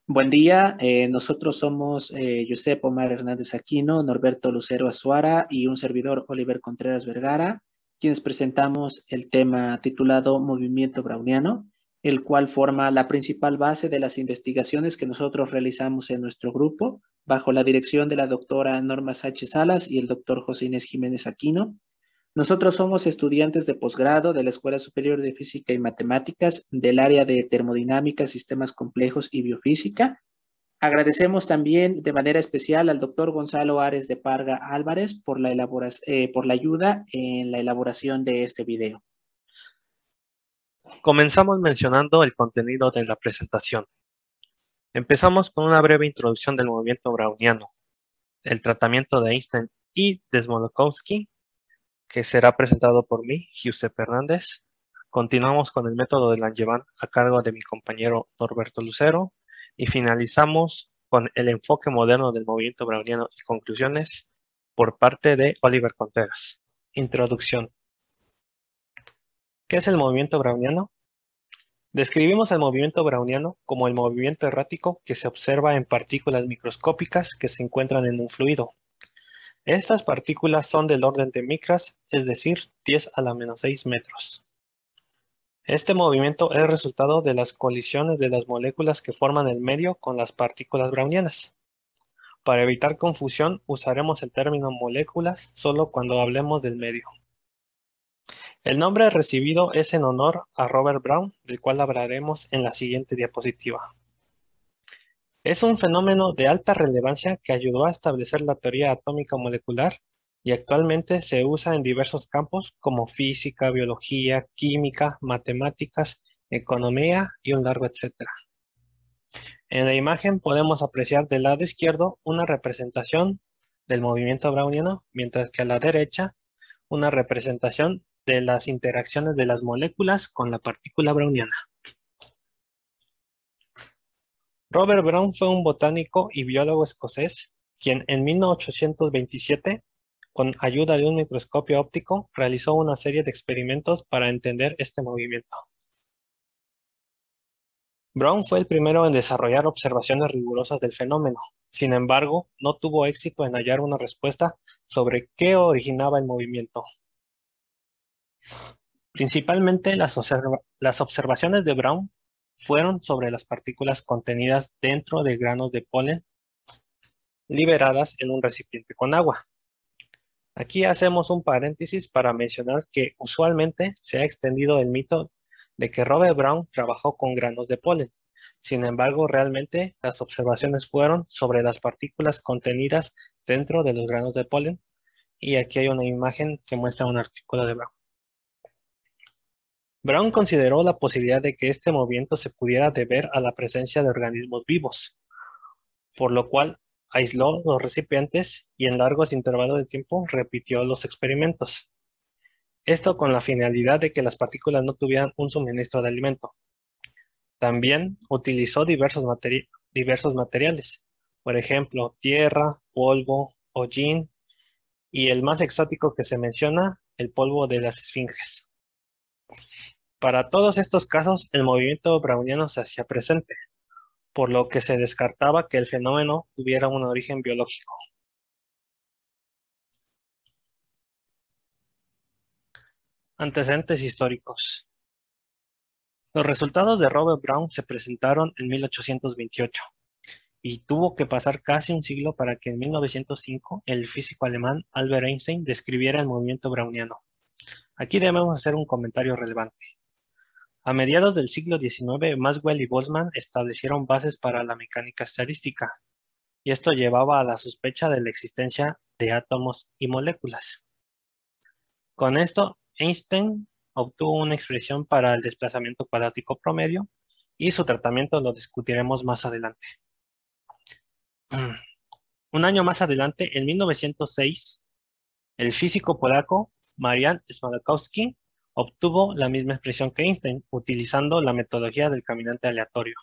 Buen día, nosotros somos Josep Omar Hernández Aquino, Norberto Lucero Azuara y un servidor Oliver Contreras Vergara, quienes presentamos el tema titulado Movimiento Browniano, el cual forma la principal base de las investigaciones que nosotros realizamos en nuestro grupo, bajo la dirección de la doctora Norma Sánchez Salas y el doctor José Inés Jiménez Aquino. Nosotros somos estudiantes de posgrado de la Escuela Superior de Física y Matemáticas del área de termodinámica, sistemas complejos y biofísica. Agradecemos también de manera especial al doctor Gonzalo Ares de Parga Álvarez por la ayuda en la elaboración de este video. Comenzamos mencionando el contenido de la presentación. Empezamos con una breve introducción del movimiento browniano, el tratamiento de Einstein y de Smoluchowski, que será presentado por mí, Giuseppe Hernández. Continuamos con el método de Langevin a cargo de mi compañero Norberto Lucero y finalizamos con el enfoque moderno del movimiento browniano y conclusiones por parte de Oliver Contreras. Introducción. ¿Qué es el movimiento browniano? Describimos el movimiento browniano como el movimiento errático que se observa en partículas microscópicas que se encuentran en un fluido. Estas partículas son del orden de micras, es decir, 10 a la menos 6 metros. Este movimiento es resultado de las colisiones de las moléculas que forman el medio con las partículas brownianas. Para evitar confusión, usaremos el término moléculas solo cuando hablemos del medio. El nombre recibido es en honor a Robert Brown, del cual hablaremos en la siguiente diapositiva. Es un fenómeno de alta relevancia que ayudó a establecer la teoría atómica molecular y actualmente se usa en diversos campos como física, biología, química, matemáticas, economía y un largo etcétera. En la imagen podemos apreciar del lado izquierdo una representación del movimiento browniano, mientras que a la derecha una representación de las interacciones de las moléculas con la partícula browniana. Robert Brown fue un botánico y biólogo escocés, quien en 1827, con ayuda de un microscopio óptico, realizó una serie de experimentos para entender este movimiento. Brown fue el primero en desarrollar observaciones rigurosas del fenómeno. Sin embargo, no tuvo éxito en hallar una respuesta sobre qué originaba el movimiento. Principalmente las observaciones de Brown fueron sobre las partículas contenidas dentro de granos de polen liberadas en un recipiente con agua. Aquí hacemos un paréntesis para mencionar que usualmente se ha extendido el mito de que Robert Brown trabajó con granos de polen. Sin embargo, realmente las observaciones fueron sobre las partículas contenidas dentro de los granos de polen, y aquí hay una imagen que muestra un artículo de Brown. Brown consideró la posibilidad de que este movimiento se pudiera deber a la presencia de organismos vivos, por lo cual aisló los recipientes y en largos intervalos de tiempo repitió los experimentos. Esto con la finalidad de que las partículas no tuvieran un suministro de alimento. También utilizó diversos materiales, por ejemplo, tierra, polvo, hollín y el más exótico que se menciona, el polvo de las esfinges. Para todos estos casos, el movimiento browniano se hacía presente, por lo que se descartaba que el fenómeno tuviera un origen biológico. Antecedentes históricos. Los resultados de Robert Brown se presentaron en 1828 y tuvo que pasar casi un siglo para que en 1905 el físico alemán Albert Einstein describiera el movimiento browniano. Aquí debemos hacer un comentario relevante. A mediados del siglo XIX, Maxwell y Boltzmann establecieron bases para la mecánica estadística, y esto llevaba a la sospecha de la existencia de átomos y moléculas. Con esto, Einstein obtuvo una expresión para el desplazamiento cuadrático promedio, y su tratamiento lo discutiremos más adelante. Un año más adelante, en 1906, el físico polaco Marian Smoluchowski obtuvo la misma expresión que Einstein, utilizando la metodología del caminante aleatorio.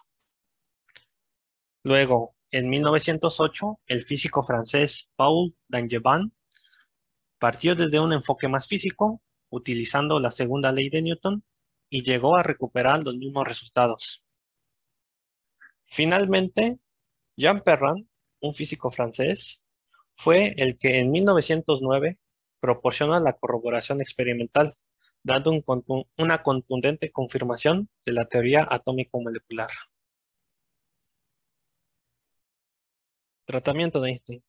Luego, en 1908, el físico francés Paul Langevin partió desde un enfoque más físico, utilizando la segunda ley de Newton, y llegó a recuperar los mismos resultados. Finalmente, Jean Perrin, un físico francés, fue el que en 1909 proporciona la corroboración experimental, dando una contundente confirmación de la teoría atómico-molecular. Tratamiento de Einstein.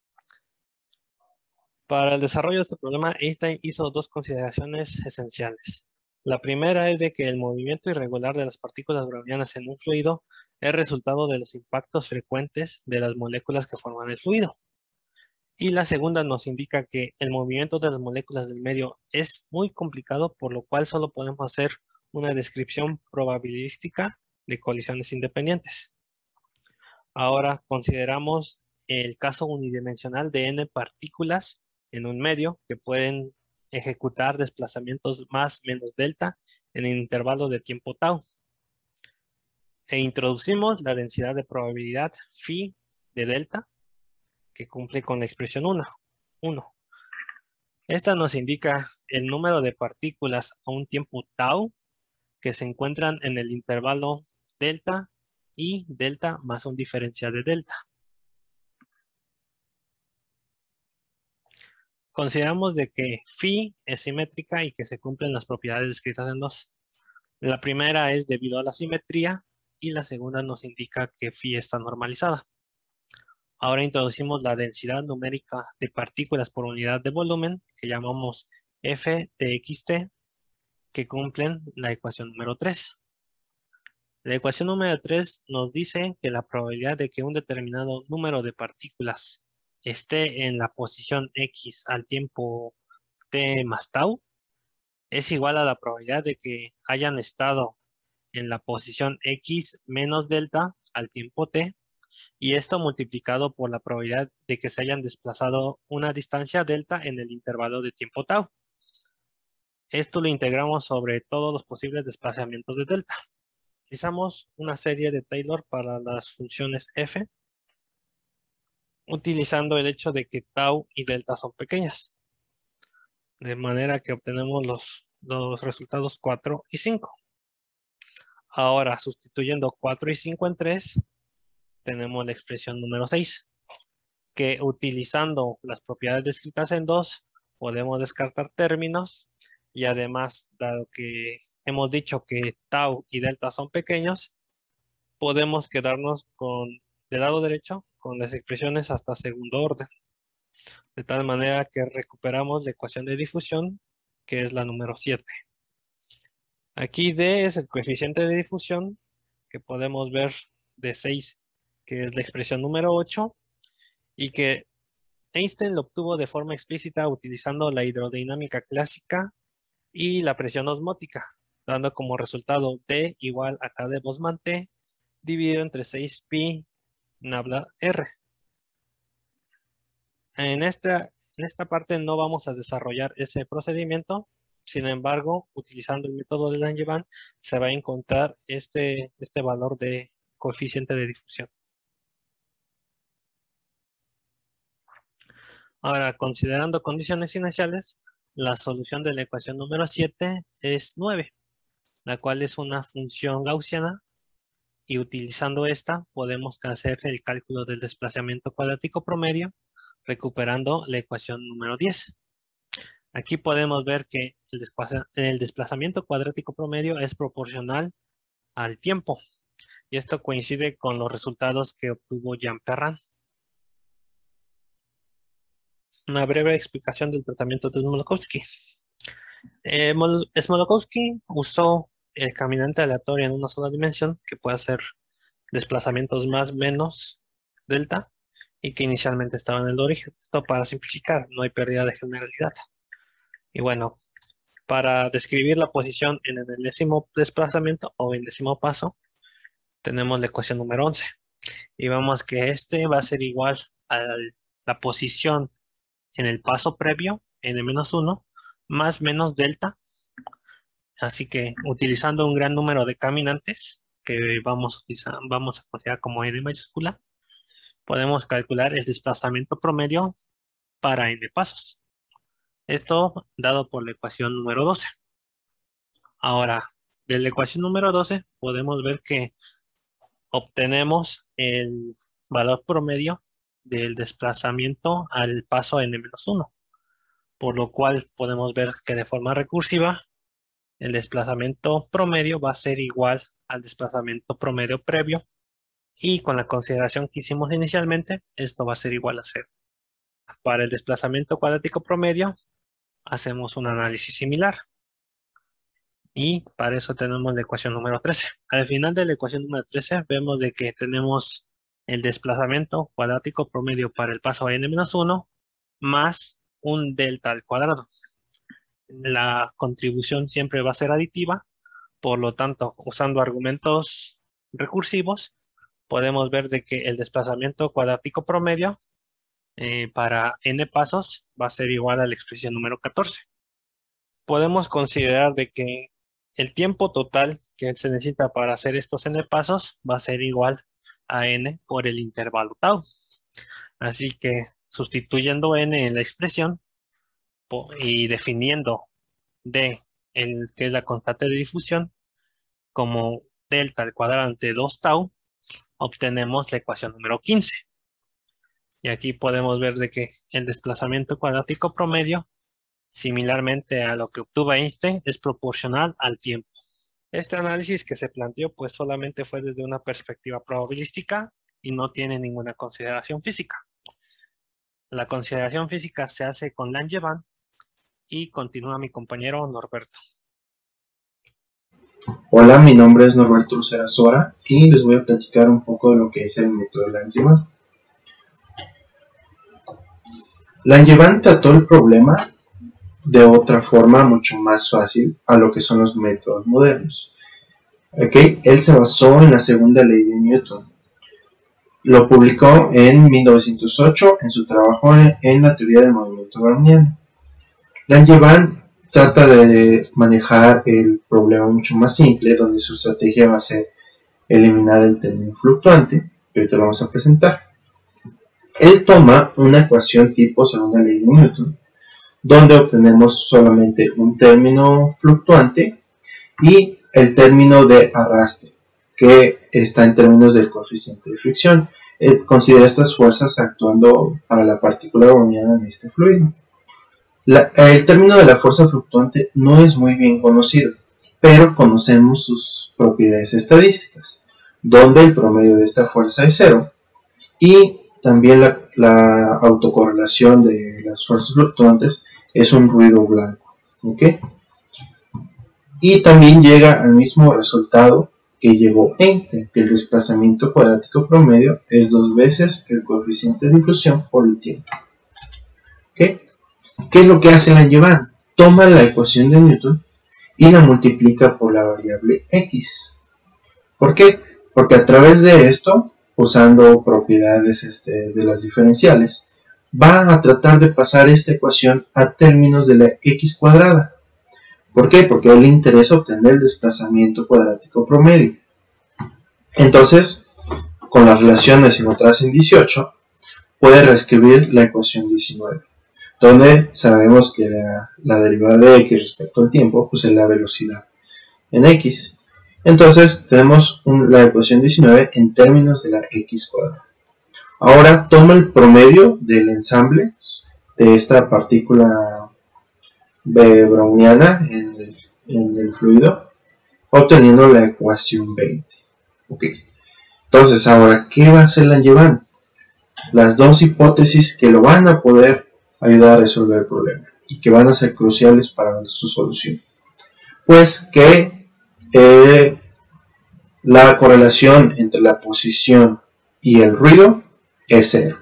Para el desarrollo de este problema, Einstein hizo dos consideraciones esenciales. La primera es de que el movimiento irregular de las partículas brownianas en un fluido es resultado de los impactos frecuentes de las moléculas que forman el fluido. Y la segunda nos indica que el movimiento de las moléculas del medio es muy complicado, por lo cual solo podemos hacer una descripción probabilística de colisiones independientes. Ahora consideramos el caso unidimensional de n partículas en un medio que pueden ejecutar desplazamientos más menos delta en el intervalo de tiempo tau. E introducimos la densidad de probabilidad phi de delta, que cumple con la expresión 1. Esta nos indica el número de partículas a un tiempo tau que se encuentran en el intervalo delta y delta más un diferencial de delta. Consideramos de que phi es simétrica y que se cumplen las propiedades descritas en 2. La primera es debido a la simetría y la segunda nos indica que phi está normalizada. Ahora introducimos la densidad numérica de partículas por unidad de volumen, que llamamos f de xt, que cumplen la ecuación número 3. La ecuación número 3 nos dice que la probabilidad de que un determinado número de partículas esté en la posición x al tiempo t más tau es igual a la probabilidad de que hayan estado en la posición x menos delta al tiempo t, y esto multiplicado por la probabilidad de que se hayan desplazado una distancia delta en el intervalo de tiempo tau. Esto lo integramos sobre todos los posibles desplazamientos de delta. Utilizamos una serie de Taylor para las funciones f, utilizando el hecho de que tau y delta son pequeñas, de manera que obtenemos los resultados 4 y 5. Ahora, sustituyendo 4 y 5 en 3, tenemos la expresión número 6, que utilizando las propiedades descritas en 2, podemos descartar términos, y además, dado que hemos dicho que tau y delta son pequeños, podemos quedarnos del lado derecho con las expresiones hasta segundo orden, de tal manera que recuperamos la ecuación de difusión, que es la número 7. Aquí D es el coeficiente de difusión, que podemos ver de 6, que es la expresión número 8, y que Einstein lo obtuvo de forma explícita utilizando la hidrodinámica clásica y la presión osmótica, dando como resultado D igual a K de Boltzmann T dividido entre 6pi nabla R. En esta parte no vamos a desarrollar ese procedimiento. Sin embargo, utilizando el método de Langevin, se va a encontrar este valor de coeficiente de difusión. Ahora, considerando condiciones iniciales, la solución de la ecuación número 7 es 9, la cual es una función gaussiana, y utilizando esta podemos hacer el cálculo del desplazamiento cuadrático promedio, recuperando la ecuación número 10. Aquí podemos ver que el desplazamiento cuadrático promedio es proporcional al tiempo, y esto coincide con los resultados que obtuvo Jean Perrin. Una breve explicación del tratamiento de Smoluchowski. Smoluchowski usó el caminante aleatorio en una sola dimensión que puede hacer desplazamientos más menos delta y que inicialmente estaba en el origen. Esto para simplificar, no hay pérdida de generalidad. Y bueno, para describir la posición en el enésimo desplazamiento o enésimo paso, tenemos la ecuación número 11. Y vemos que este va a ser igual a la posición en el paso previo, n-1, más menos delta. Así que utilizando un gran número de caminantes, que vamos a considerar como n mayúscula, podemos calcular el desplazamiento promedio para n pasos. Esto dado por la ecuación número 12. Ahora, de la ecuación número 12 podemos ver que obtenemos el valor promedio del desplazamiento al paso n-1, por lo cual podemos ver que de forma recursiva el desplazamiento promedio va a ser igual al desplazamiento promedio previo, y con la consideración que hicimos inicialmente, esto va a ser igual a 0. Para el desplazamiento cuadrático promedio, hacemos un análisis similar. Y para eso tenemos la ecuación número 13. Al final de la ecuación número 13, vemos de que tenemos el desplazamiento cuadrático promedio para el paso a n-1 más un delta al cuadrado. La contribución siempre va a ser aditiva, por lo tanto, usando argumentos recursivos, podemos ver de que el desplazamiento cuadrático promedio para n pasos va a ser igual a la expresión número 14. Podemos considerar de que el tiempo total que se necesita para hacer estos n pasos va a ser igual a n por el intervalo tau. Así que sustituyendo n en la expresión y definiendo d, que es la constante de difusión, como delta al cuadrado ante 2 tau, obtenemos la ecuación número 15. Y aquí podemos ver de que el desplazamiento cuadrático promedio, similarmente a lo que obtuvo Einstein, es proporcional al tiempo. Este análisis que se planteó pues solamente fue desde una perspectiva probabilística y no tiene ninguna consideración física. La consideración física se hace con Langevin y continúa mi compañero Norberto. Hola, mi nombre es Norberto Lucero Azuara y les voy a platicar un poco de lo que es el método Langevin. Langevin trató el problema de otra forma mucho más fácil a lo que son los métodos modernos. Él se basó en la segunda ley de Newton. Lo publicó en 1908 en su trabajo en la teoría del movimiento browniano. Langevin trata de manejar el problema mucho más simple, donde su estrategia va a ser eliminar el término fluctuante, que ahorita lo vamos a presentar. Él toma una ecuación tipo segunda ley de Newton, donde obtenemos solamente un término fluctuante y el término de arrastre, que está en términos del coeficiente de fricción. Considera estas fuerzas actuando para la partícula browniana en este fluido. El término de la fuerza fluctuante no es muy bien conocido, pero conocemos sus propiedades estadísticas, donde el promedio de esta fuerza es 0 y también la autocorrelación de las fuerzas fluctuantes es un ruido blanco. Y también llega al mismo resultado que llegó Einstein, que el desplazamiento cuadrático promedio es 2 veces el coeficiente de difusión por el tiempo. ¿Qué es lo que hace Langevin? Toma la ecuación de Newton y la multiplica por la variable x. ¿Por qué? Porque a través de esto, usando propiedades de las diferenciales, va a tratar de pasar esta ecuación a términos de la x cuadrada. ¿Por qué? Porque a él le interesa obtener el desplazamiento cuadrático promedio. Entonces, con las relaciones en otras en 18, puede reescribir la ecuación 19. Donde sabemos que la derivada de x respecto al tiempo pues es la velocidad en x. Entonces tenemos la ecuación 19 en términos de la x cuadrada. Ahora toma el promedio del ensamble de esta partícula browniana en el fluido, obteniendo la ecuación 20. Entonces ahora, ¿qué va a hacer Langevin? Las dos hipótesis que lo van a poder ayudar a resolver el problema y que van a ser cruciales para su solución. Pues que la correlación entre la posición y el ruido es 0.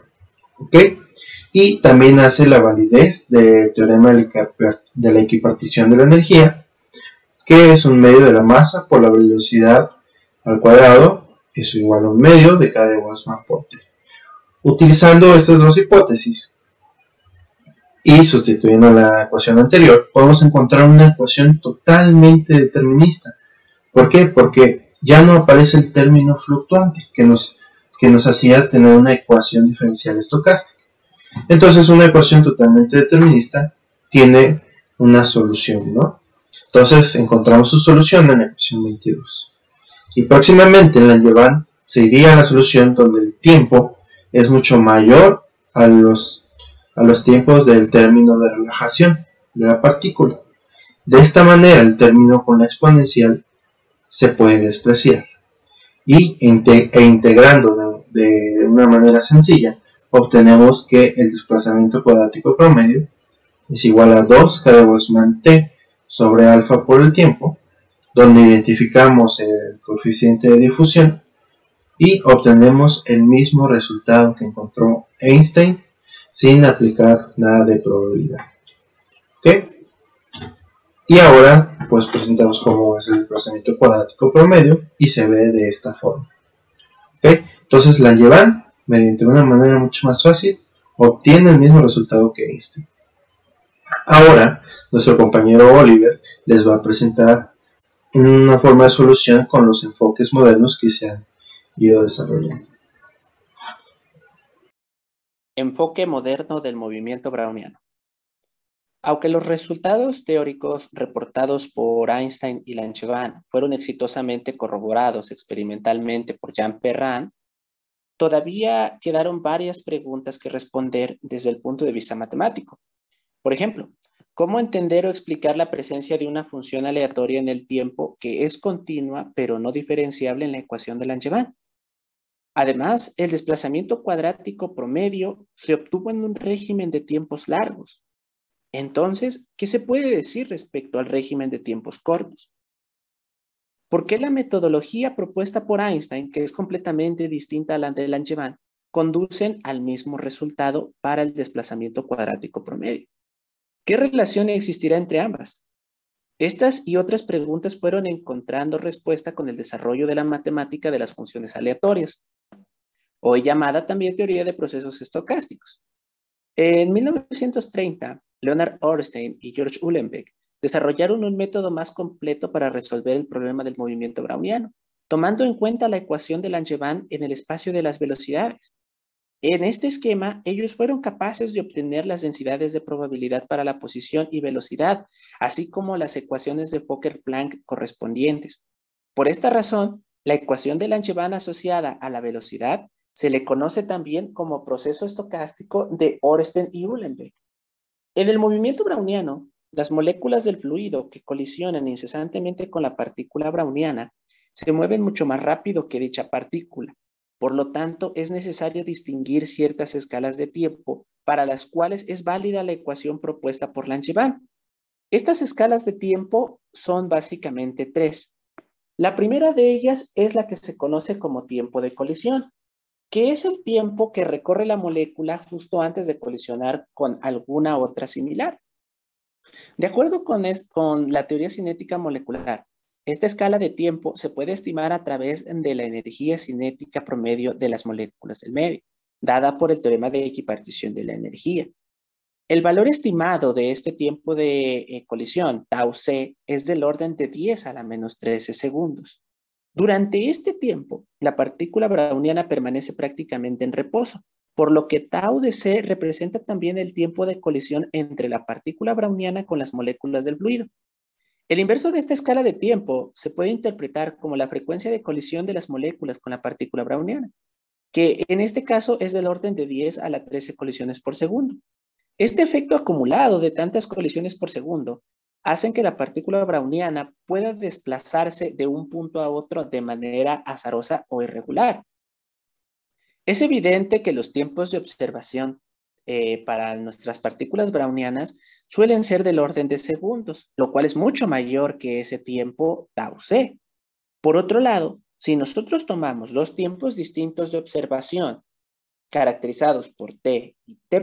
Y también hace la validez del teorema de la equipartición de la energía, que es un medio de la masa por la velocidad al cuadrado, eso igual a un medio de k de Boltzmann por t. Utilizando estas dos hipótesis y sustituyendo la ecuación anterior, podemos encontrar una ecuación totalmente determinista. ¿Por qué? Porque ya no aparece el término fluctuante que nos hacía tener una ecuación diferencial estocástica. Entonces, una ecuación totalmente determinista tiene una solución, ¿no? Entonces, encontramos su solución en la ecuación 22. Y próximamente Langevin se iría a la solución donde el tiempo es mucho mayor a los tiempos del término de relajación de la partícula. De esta manera, el término con la exponencial se puede despreciar. E integrando de una manera sencilla, obtenemos que el desplazamiento cuadrático promedio es igual a 2 k Boltzmann t sobre alfa por el tiempo, donde identificamos el coeficiente de difusión y obtenemos el mismo resultado que encontró Einstein sin aplicar nada de probabilidad. ¿Ok? Y ahora pues presentamos cómo es el desplazamiento cuadrático promedio y se ve de esta forma. ¿Ok? Entonces Langevin, mediante una manera mucho más fácil, obtiene el mismo resultado que Einstein. Ahora nuestro compañero Oliver les va a presentar una forma de solución con los enfoques modernos que se han ido desarrollando. Enfoque moderno del movimiento browniano. Aunque los resultados teóricos reportados por Einstein y Langevin fueron exitosamente corroborados experimentalmente por Jean Perrin, todavía quedaron varias preguntas que responder desde el punto de vista matemático. Por ejemplo, ¿cómo entender o explicar la presencia de una función aleatoria en el tiempo que es continua pero no diferenciable en la ecuación de Langevin? Además, el desplazamiento cuadrático promedio se obtuvo en un régimen de tiempos largos. Entonces, ¿qué se puede decir respecto al régimen de tiempos cortos? ¿Por qué la metodología propuesta por Einstein, que es completamente distinta a la de Langevin, conducen al mismo resultado para el desplazamiento cuadrático promedio? ¿Qué relación existirá entre ambas? Estas y otras preguntas fueron encontrando respuesta con el desarrollo de la matemática de las funciones aleatorias, hoy llamada también teoría de procesos estocásticos. En 1930, Leonard Ornstein y George Uhlenbeck desarrollaron un método más completo para resolver el problema del movimiento browniano, tomando en cuenta la ecuación de Langevin en el espacio de las velocidades. En este esquema, ellos fueron capaces de obtener las densidades de probabilidad para la posición y velocidad, así como las ecuaciones de Fokker-Planck correspondientes. Por esta razón, la ecuación de Langevin asociada a la velocidad se le conoce también como proceso estocástico de Ornstein y Uhlenbeck. En el movimiento browniano, las moléculas del fluido que colisionan incesantemente con la partícula browniana se mueven mucho más rápido que dicha partícula. Por lo tanto, es necesario distinguir ciertas escalas de tiempo para las cuales es válida la ecuación propuesta por Langevin. Estas escalas de tiempo son básicamente tres. La primera de ellas es la que se conoce como tiempo de colisión, que es el tiempo que recorre la molécula justo antes de colisionar con alguna otra similar. De acuerdo con la teoría cinética molecular, esta escala de tiempo se puede estimar a través de la energía cinética promedio de las moléculas del medio, dada por el teorema de equipartición de la energía. El valor estimado de este tiempo de colisión, tau c, es del orden de 10 a la menos 13 segundos. Durante este tiempo, la partícula browniana permanece prácticamente en reposo, por lo que tau de c representa también el tiempo de colisión entre la partícula browniana con las moléculas del fluido. El inverso de esta escala de tiempo se puede interpretar como la frecuencia de colisión de las moléculas con la partícula browniana, que en este caso es del orden de 10 a la 13 colisiones por segundo. Este efecto acumulado de tantas colisiones por segundo hacen que la partícula browniana pueda desplazarse de un punto a otro de manera azarosa o irregular. Es evidente que los tiempos de observación para nuestras partículas brownianas suelen ser del orden de segundos, lo cual es mucho mayor que ese tiempo tau c. Por otro lado, si nosotros tomamos los tiempos distintos de observación caracterizados por t y t',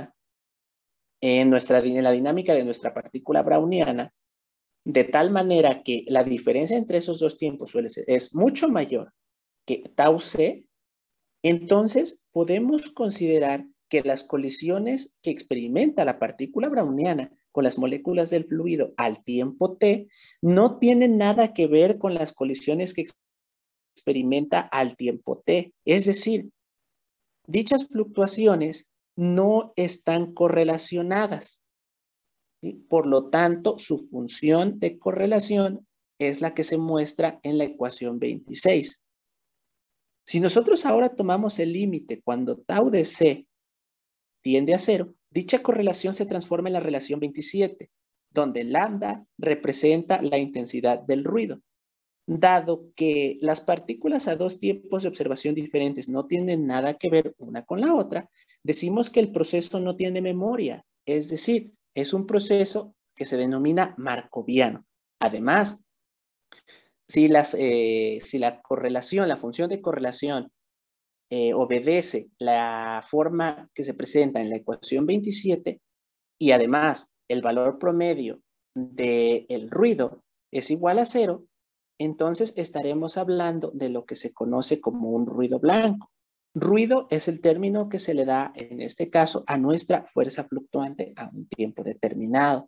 en la dinámica de nuestra partícula browniana, de tal manera que la diferencia entre esos dos tiempos es mucho mayor que tau c, entonces podemos considerar que las colisiones que experimenta la partícula browniana con las moléculas del fluido al tiempo t no tienen nada que ver con las colisiones que experimenta al tiempo t. Es decir, dichas fluctuaciones no están correlacionadas. ¿Sí? Por lo tanto, su función de correlación es la que se muestra en la ecuación 26. Si nosotros ahora tomamos el límite cuando tau de c tiende a 0, dicha correlación se transforma en la relación 27, donde lambda representa la intensidad del ruido. Dado que las partículas a dos tiempos de observación diferentes no tienen nada que ver una con la otra, decimos que el proceso no tiene memoria, es decir, es un proceso que se denomina markoviano. Además, si la correlación, la función de correlación obedece la forma que se presenta en la ecuación 27 y además el valor promedio del ruido es igual a 0, entonces estaremos hablando de lo que se conoce como un ruido blanco. Ruido es el término que se le da, en este caso, a nuestra fuerza fluctuante a un tiempo determinado.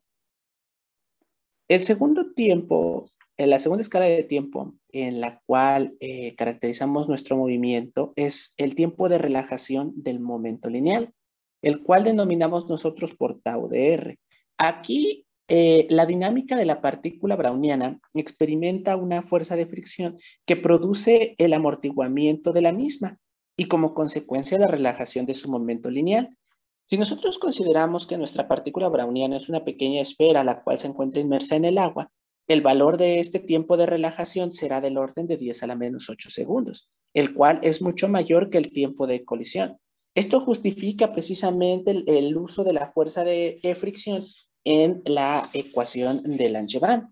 El segundo tiempo, en la segunda escala de tiempo en la cual caracterizamos nuestro movimiento es el tiempo de relajación del momento lineal, el cual denominamos nosotros por tau de R. Aquí la dinámica de la partícula browniana experimenta una fuerza de fricción que produce el amortiguamiento de la misma y como consecuencia la relajación de su momento lineal. Si nosotros consideramos que nuestra partícula browniana es una pequeña esfera la cual se encuentra inmersa en el agua, el valor de este tiempo de relajación será del orden de 10 a la menos 8 segundos, el cual es mucho mayor que el tiempo de colisión. Esto justifica precisamente el uso de la fuerza de fricción en la ecuación de Langevin.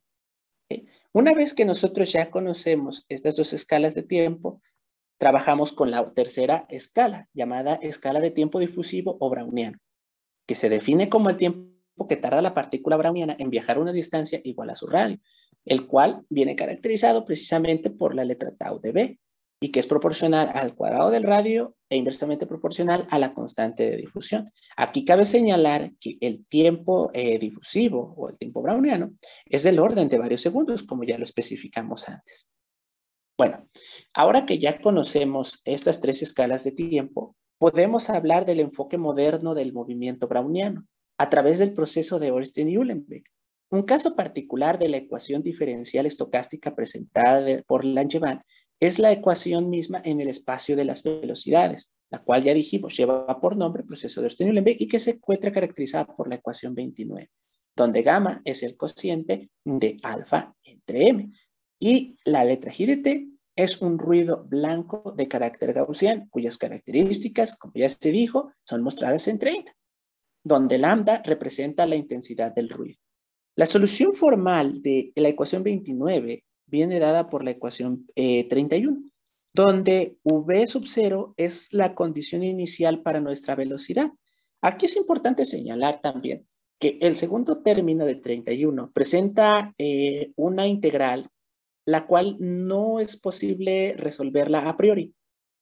Una vez que nosotros ya conocemos estas dos escalas de tiempo, trabajamos con la tercera escala, llamada escala de tiempo difusivo o browniano, que se define como el tiempo que tarda la partícula browniana en viajar una distancia igual a su radio, el cual viene caracterizado precisamente por la letra tau de B, y que es proporcional al cuadrado del radio e inversamente proporcional a la constante de difusión. Aquí cabe señalar que el tiempo difusivo o el tiempo browniano es del orden de varios segundos, como ya lo especificamos antes. Bueno, ahora que ya conocemos estas tres escalas de tiempo, podemos hablar del enfoque moderno del movimiento browniano a través del proceso de Ornstein-Uhlenbeck. Un caso particular de la ecuación diferencial estocástica presentada por Langevin es la ecuación misma en el espacio de las velocidades, la cual ya dijimos lleva por nombre proceso de Ornstein-Uhlenbeck y que se encuentra caracterizada por la ecuación 29, donde gamma es el cociente de alfa entre m. Y la letra G de T es un ruido blanco de carácter gaussiano, cuyas características, como ya se dijo, son mostradas en 30, donde lambda representa la intensidad del ruido. La solución formal de la ecuación 29 viene dada por la ecuación 31, donde V sub 0 es la condición inicial para nuestra velocidad. Aquí es importante señalar también que el segundo término de 31 presenta una integral la cual no es posible resolverla a priori,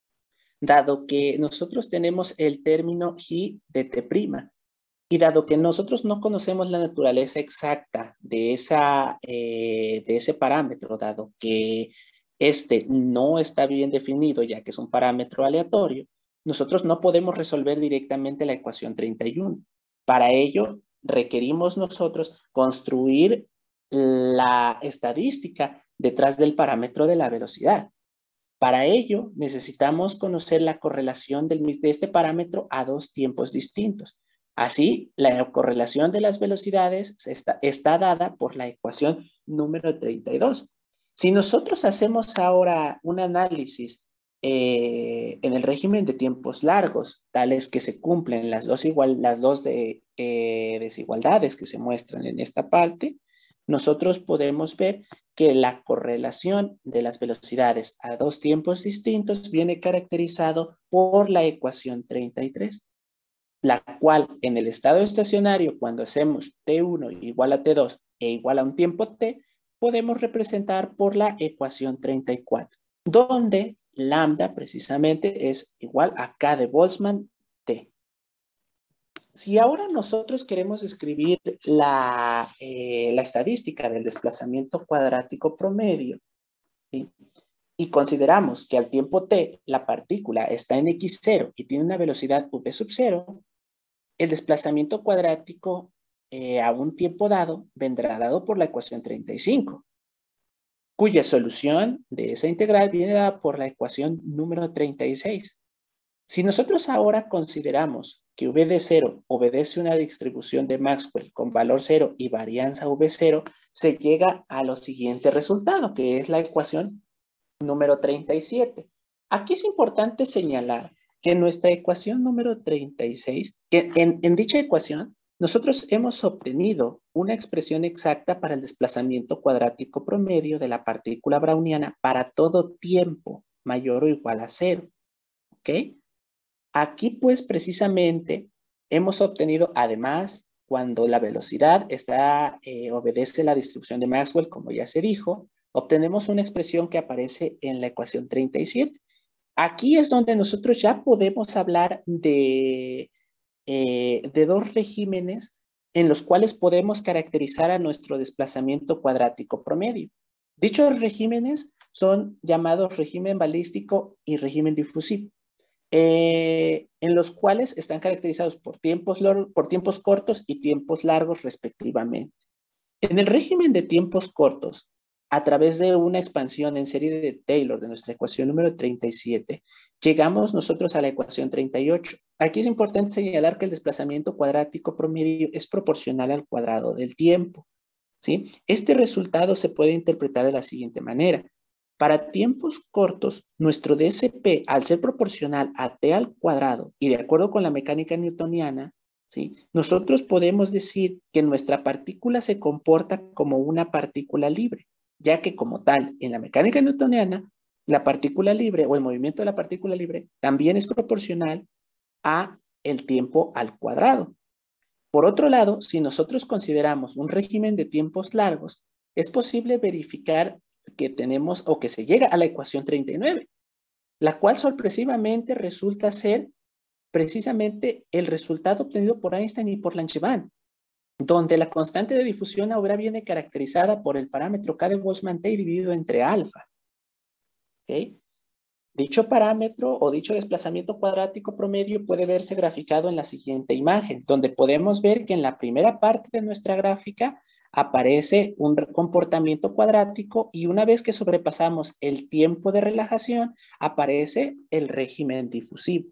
dado que nosotros tenemos el término G de T', y dado que nosotros no conocemos la naturaleza exacta de ese parámetro, dado que este no está bien definido, ya que es un parámetro aleatorio, nosotros no podemos resolver directamente la ecuación 31. Para ello, requerimos nosotros construir la estadística detrás del parámetro de la velocidad. Para ello, necesitamos conocer la correlación de este parámetro a dos tiempos distintos. Así, la correlación de las velocidades está dada por la ecuación número 32. Si nosotros hacemos ahora un análisis en el régimen de tiempos largos, tales que se cumplen las dos desigualdades que se muestran en esta parte, nosotros podemos ver que la correlación de las velocidades a dos tiempos distintos viene caracterizado por la ecuación 33, la cual en el estado estacionario, cuando hacemos T1 igual a T2 e igual a un tiempo T, podemos representar por la ecuación 34, donde lambda precisamente es igual a K de Boltzmann T. Si ahora nosotros queremos escribir la estadística del desplazamiento cuadrático promedio, ¿sí?, y consideramos que al tiempo t la partícula está en x0 y tiene una velocidad v sub 0, el desplazamiento cuadrático a un tiempo dado vendrá dado por la ecuación 35, cuya solución de esa integral viene dada por la ecuación número 36. Si nosotros ahora consideramos que v de 0 obedece a una distribución de Maxwell con valor 0 y varianza v0, se llega a lo siguiente resultado, que es la ecuación número 37. Aquí es importante señalar que nuestra ecuación número 36, que en dicha ecuación, nosotros hemos obtenido una expresión exacta para el desplazamiento cuadrático promedio de la partícula browniana para todo tiempo mayor o igual a 0. ¿Ok? Aquí, pues, precisamente, hemos obtenido, además, cuando la velocidad obedece la distribución de Maxwell, como ya se dijo, obtenemos una expresión que aparece en la ecuación 37. Aquí es donde nosotros ya podemos hablar de dos regímenes en los cuales podemos caracterizar a nuestro desplazamiento cuadrático promedio. Dichos regímenes son llamados régimen balístico y régimen difusivo, en los cuales están caracterizados por tiempos cortos y tiempos largos respectivamente. En el régimen de tiempos cortos, a través de una expansión en serie de Taylor de nuestra ecuación número 37, llegamos nosotros a la ecuación 38. Aquí es importante señalar que el desplazamiento cuadrático promedio es proporcional al cuadrado del tiempo, ¿sí? Este resultado se puede interpretar de la siguiente manera. Para tiempos cortos, nuestro DSP, al ser proporcional a t al cuadrado y de acuerdo con la mecánica newtoniana, ¿sí? Nosotros podemos decir que nuestra partícula se comporta como una partícula libre, ya que como tal, en la mecánica newtoniana, la partícula libre o el movimiento de la partícula libre también es proporcional a el tiempo al cuadrado. Por otro lado, si nosotros consideramos un régimen de tiempos largos, es posible verificar que tenemos o que se llega a la ecuación 39, la cual sorpresivamente resulta ser precisamente el resultado obtenido por Einstein y por Langevin, donde la constante de difusión ahora viene caracterizada por el parámetro K de Boltzmann-T dividido entre alfa. ¿Okay? Dicho parámetro o dicho desplazamiento cuadrático promedio puede verse graficado en la siguiente imagen, donde podemos ver que en la primera parte de nuestra gráfica aparece un comportamiento cuadrático y una vez que sobrepasamos el tiempo de relajación, aparece el régimen difusivo.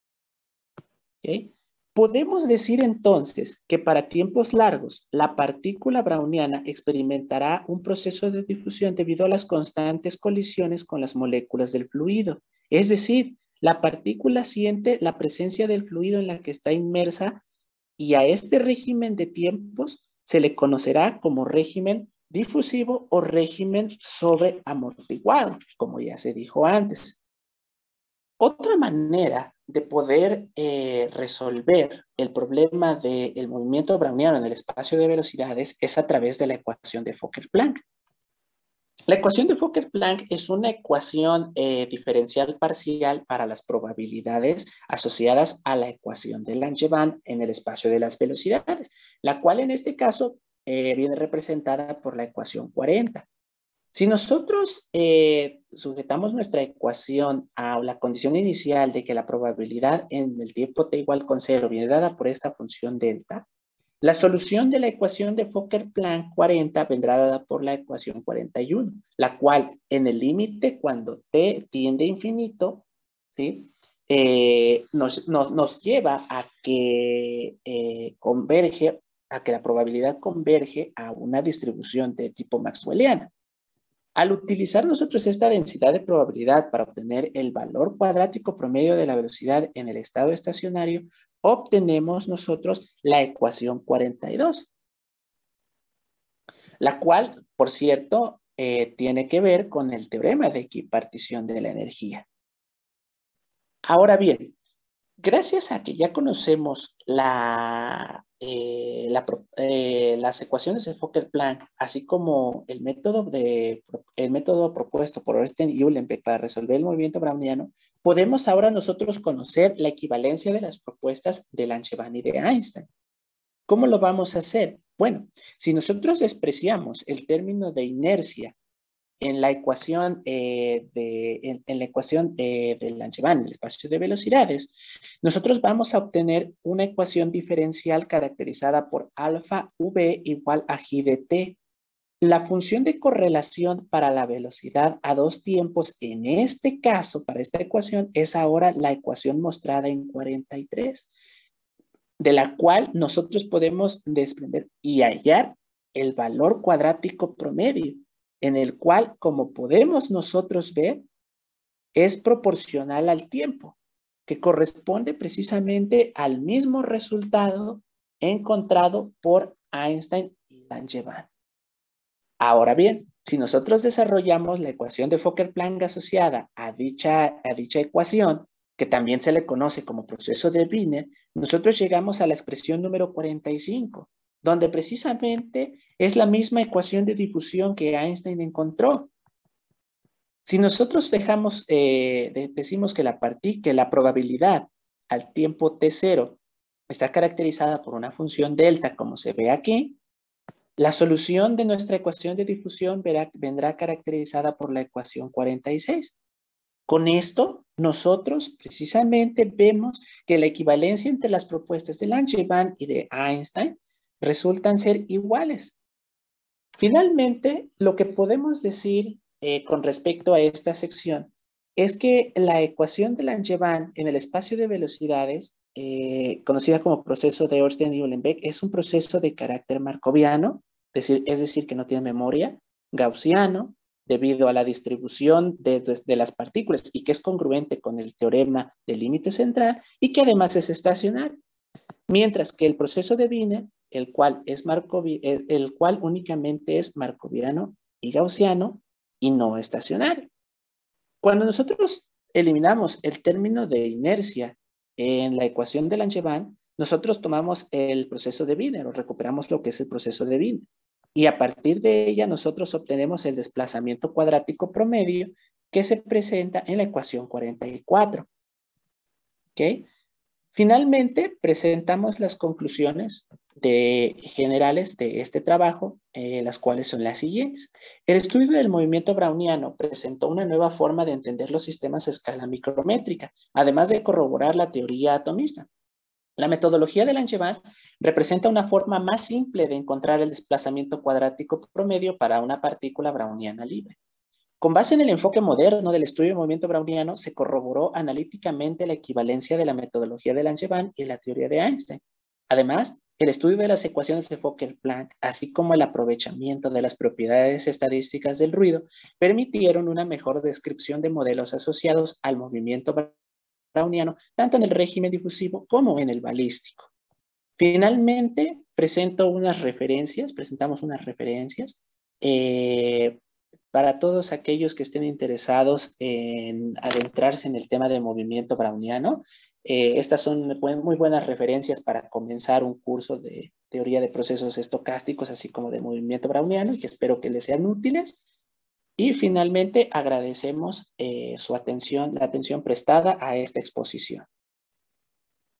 ¿Okay? Podemos decir entonces que para tiempos largos, la partícula browniana experimentará un proceso de difusión debido a las constantes colisiones con las moléculas del fluido. Es decir, la partícula siente la presencia del fluido en la que está inmersa y a este régimen de tiempos se le conocerá como régimen difusivo o régimen sobreamortiguado, como ya se dijo antes. Otra manera de poder resolver el problema del movimiento browniano en el espacio de velocidades es a través de la ecuación de Fokker-Planck. La ecuación de Fokker-Planck es una ecuación diferencial parcial para las probabilidades asociadas a la ecuación de Langevin en el espacio de las velocidades, la cual en este caso viene representada por la ecuación 40. Si nosotros sujetamos nuestra ecuación a la condición inicial de que la probabilidad en el tiempo t igual con 0 viene dada por esta función delta, la solución de la ecuación de Fokker-Planck 40 vendrá dada por la ecuación 41, la cual en el límite cuando t tiende a infinito, ¿sí? Nos lleva a que a que la probabilidad converge a una distribución de tipo maxwelliana. Al utilizar nosotros esta densidad de probabilidad para obtener el valor cuadrático promedio de la velocidad en el estado estacionario, obtenemos nosotros la ecuación 42, la cual, por cierto, tiene que ver con el teorema de equipartición de la energía. Ahora bien, gracias a que ya conocemos las ecuaciones de Fokker-Planck, así como el método propuesto por Ornstein y Uhlenbeck para resolver el movimiento browniano, podemos ahora nosotros conocer la equivalencia de las propuestas de Langevin y de Einstein. ¿Cómo lo vamos a hacer? Bueno, si nosotros despreciamos el término de inercia en la ecuación de Langevin, el espacio de velocidades, nosotros vamos a obtener una ecuación diferencial caracterizada por alfa v igual a g de t, La función de correlación para la velocidad a dos tiempos, en este caso, para esta ecuación, es ahora la ecuación mostrada en 43, de la cual nosotros podemos desprender y hallar el valor cuadrático promedio, en el cual, como podemos nosotros ver, es proporcional al tiempo, que corresponde precisamente al mismo resultado encontrado por Einstein y Langevin. Ahora bien, si nosotros desarrollamos la ecuación de Fokker-Planck asociada a dicha ecuación, que también se le conoce como proceso de Wiener, nosotros llegamos a la expresión número 45, donde precisamente es la misma ecuación de difusión que Einstein encontró. Si nosotros decimos que la probabilidad al tiempo t0 está caracterizada por una función delta, como se ve aquí, la solución de nuestra ecuación de difusión vendrá caracterizada por la ecuación 46. Con esto, nosotros precisamente vemos que la equivalencia entre las propuestas de Langevin y de Einstein resultan ser iguales. Finalmente, lo que podemos decir con respecto a esta sección es que la ecuación de Langevin en el espacio de velocidades, conocida como proceso de Ornstein-Uhlenbeck, es un proceso de carácter markoviano, es decir, que no tiene memoria, gaussiano, debido a la distribución de las partículas y que es congruente con el teorema del límite central y que además es estacionario. Mientras que el proceso de Wiener, el cual únicamente es markoviano y gaussiano y no estacionario. Cuando nosotros eliminamos el término de inercia en la ecuación de Langevin, nosotros tomamos el proceso de Wiener o recuperamos lo que es el proceso de Wiener. Y a partir de ella nosotros obtenemos el desplazamiento cuadrático promedio que se presenta en la ecuación 44. ¿Ok? Finalmente, presentamos las conclusiones generales de este trabajo, las cuales son las siguientes. El estudio del movimiento browniano presentó una nueva forma de entender los sistemas a escala micrométrica, además de corroborar la teoría atomista. La metodología de Langevin representa una forma más simple de encontrar el desplazamiento cuadrático promedio para una partícula browniana libre. Con base en el enfoque moderno del estudio del movimiento browniano, se corroboró analíticamente la equivalencia de la metodología de Langevin y la teoría de Einstein. Además, el estudio de las ecuaciones de Fokker-Planck, así como el aprovechamiento de las propiedades estadísticas del ruido, permitieron una mejor descripción de modelos asociados al movimiento browniano, tanto en el régimen difusivo como en el balístico. Finalmente, presentamos unas referencias para todos aquellos que estén interesados en adentrarse en el tema de movimiento browniano. Estas son muy buenas referencias para comenzar un curso de teoría de procesos estocásticos, así como de movimiento browniano, y que espero que les sean útiles. Y finalmente agradecemos la atención prestada a esta exposición.